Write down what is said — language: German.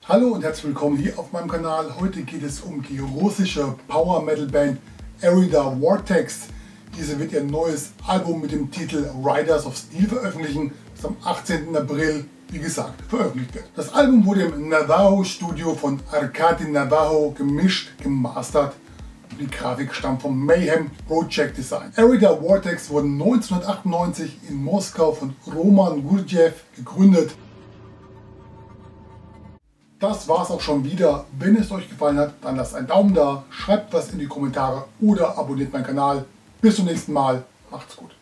Hallo und herzlich willkommen hier auf meinem Kanal. Heute geht es um die russische Power Metal Band Arida Vortex. Diese wird ihr neues Album mit dem Titel Riders of Steel veröffentlichen, das am 18. April, wie gesagt, veröffentlicht wird. Das Album wurde im Navajo Studio von Arkady Navajo gemischt, gemastert. Die Grafik stammt vom Mayhem Project Design. Arida Vortex wurde 1998 in Moskau von Roman Gurdjieff gegründet. Das war's auch schon wieder. Wenn es euch gefallen hat, dann lasst einen Daumen da, schreibt was in die Kommentare oder abonniert meinen Kanal. Bis zum nächsten Mal. Macht's gut.